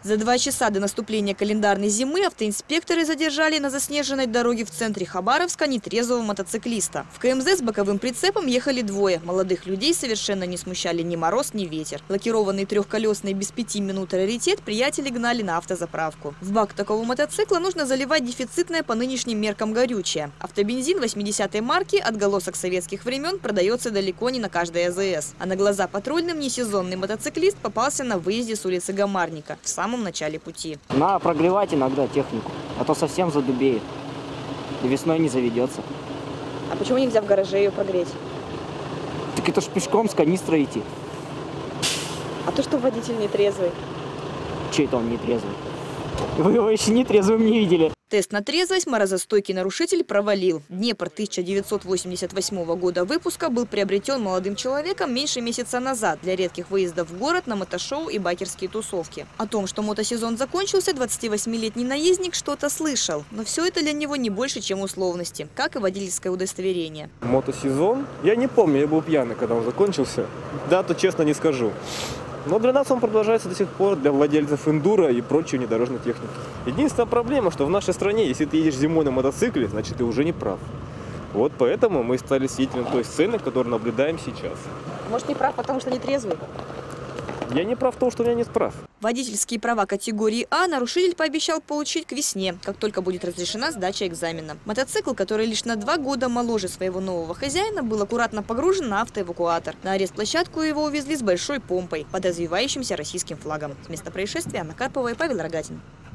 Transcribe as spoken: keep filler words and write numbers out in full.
За два часа до наступления календарной зимы автоинспекторы задержали на заснеженной дороге в центре Хабаровска нетрезвого мотоциклиста. В КМЗ с боковым прицепом ехали двое. Молодых людей совершенно не смущали ни мороз, ни ветер. Лакированный трехколесный без пяти минут раритет приятели гнали на автозаправку. В бак такого мотоцикла нужно заливать дефицитное по нынешним меркам горючее. Автобензин восьмидесятой марки, отголосок советских времен, продается далеко не на каждой АЗС. А на глаза патрульным несезонный мотоциклист попался на выезде с улицы Гамарника в самом начале пути. Надо прогревать иногда технику, а то совсем задубеет. И весной не заведется. А почему нельзя в гараже ее прогреть? Так это ж пешком с канистрой идти. А то, что водитель нетрезвый. Че это он нетрезвый? Вы его еще нетрезвым не видели. Тест на трезвость морозостойкий нарушитель провалил. Днепр тысяча девятьсот восемьдесят восьмого года выпуска был приобретен молодым человеком меньше месяца назад для редких выездов в город на мотошоу и байкерские тусовки. О том, что мотосезон закончился, двадцативосьмилетний наездник что-то слышал. Но все это для него не больше, чем условности, как и водительское удостоверение. Мотосезон? Я не помню, я был пьяный, когда он закончился. Дату честно не скажу. Но для нас он продолжается до сих пор, для владельцев эндуро и прочей внедорожной техники. Единственная проблема, что в нашей стране, если ты едешь зимой на мотоцикле, значит ты уже не прав. Вот поэтому мы стали свидетелем той сцены, которую наблюдаем сейчас. Может, не прав, потому что не трезвый? Я не прав в том, что у меня нет прав. Водительские права категории А нарушитель пообещал получить к весне, как только будет разрешена сдача экзамена. Мотоцикл, который лишь на два года моложе своего нового хозяина, был аккуратно погружен на автоэвакуатор. На арест-площадку его увезли с большой помпой под развивающимся российским флагом. С места происшествия Анна Карпова и Павел Рогатин.